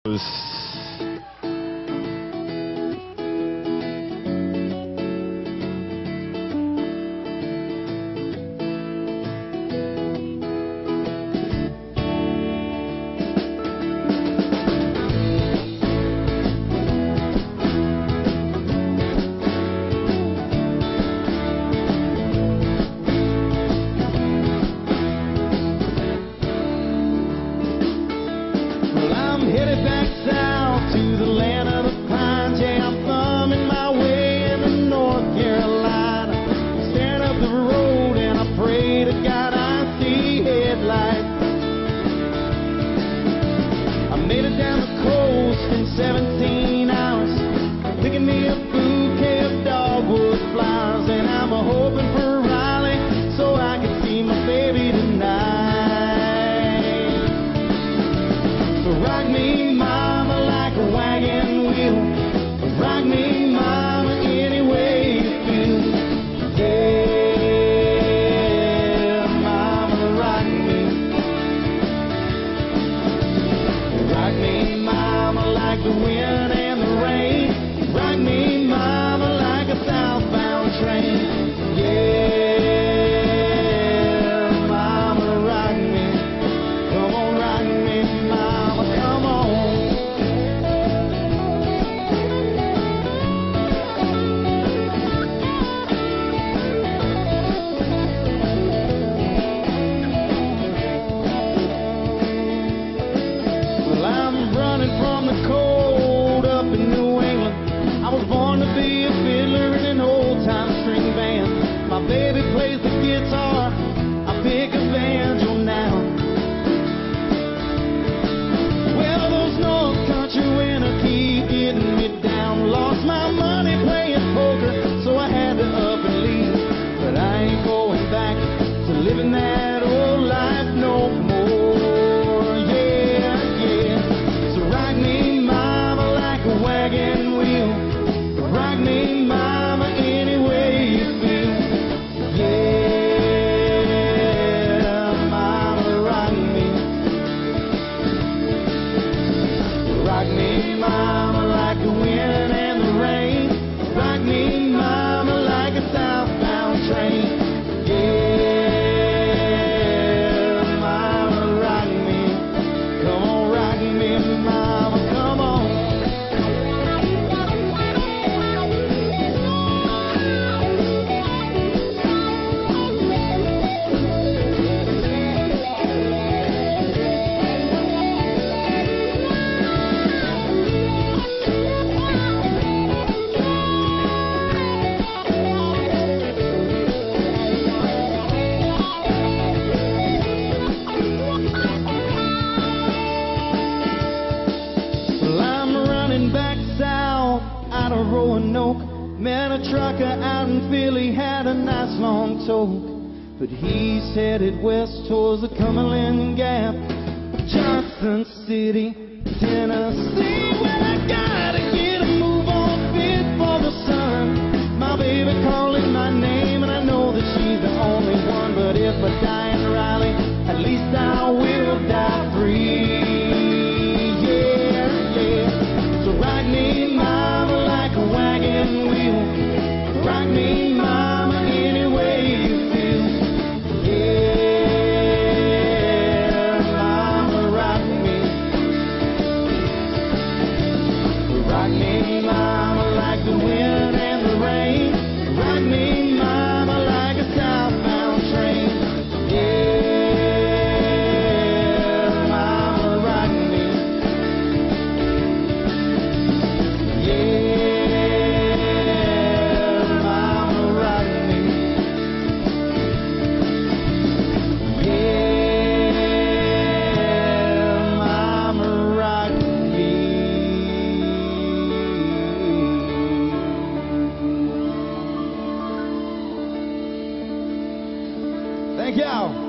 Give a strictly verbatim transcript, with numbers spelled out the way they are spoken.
Headed back south to the land of the pines. Yeah, I'm thumbing my way into North Carolina. Staring up the road and I pray to God I see headlights. I made it down the coast in seventeen hours, picking me a bouquet of dogwood flowers, and I'm a hoping for Raleigh so I can see my baby tonight. Rock me, mama, like a wagon wheel. Rock me, mama, any way you feel. Yeah, mama, rock me. Rock me, mama, like the wind and the rain. Rock me, mama, like a southbound train. Yeah, mama, rock me. Come on, rock me, mama. Come on. Well, I'm running from the cold up in New England. I was born to be a fiddler in an old-time string band. My baby plays the guitar, I pick a banjo now. Well, those North Country winter keep getting me down. Lost my money playing poker, so I had to up and leave. But I ain't going back to living that old life no more. Yeah, yeah. So rock me, mama, like a wagon wheel. Rock me, mama, any way you feel. Yeah, mama, rock me. Rock me, mama, like the wind and the rain. Rock me, mama, like a southbound train. Yeah, mama, rock me. Come on, rock me, mama, come on. Well, I'm running back south out of Roanoke. Met a trucker out in Philly, had a nice long toke, but he's headed west towards the Cumberland Gap, Johnson City, Tennessee. Well, I gotta get a move on fit for the sun. My baby calling my name, and I know that she's the only one. But if I die in Raleigh, at least I will die free. Yeah, yeah. So rock me, mama, like a wagon wheel. Rock me, mama, any way you feel. Yeah, mama, rock me. Rock me, mama, like the wind and the rain. Rock me, mama, like a southbound train. Yeah, mama, rock me. Yeah, mama, rock me. Yeah, mama, rock me. Thank y'all.